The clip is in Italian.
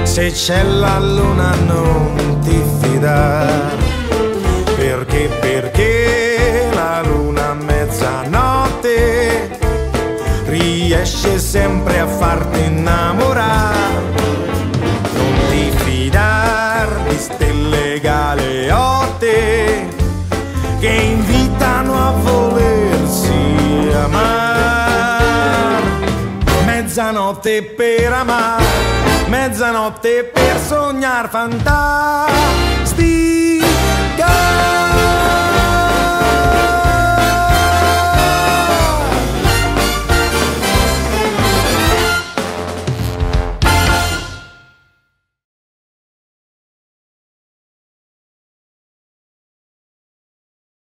Se c'è la luna non ti fidare, perché la luna a mezzanotte riesce sempre a farti innamorare. Non ti fidar di stelle galeotte che invitano a volersi amare. Mezzanotte per amare, mezzanotte per sognar fantastici